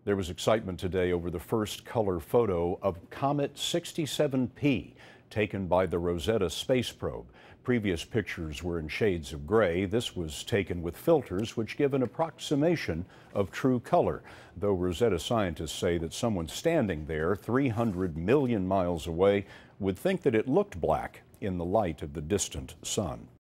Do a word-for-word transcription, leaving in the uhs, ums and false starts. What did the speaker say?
There was excitement today over the first color photo of Comet sixty-seven P taken by the Rosetta space probe. Previous pictures were in shades of gray. This was taken with filters which give an approximation of true color, though Rosetta scientists say that someone standing there three hundred million miles away would think that it looked black in the light of the distant sun.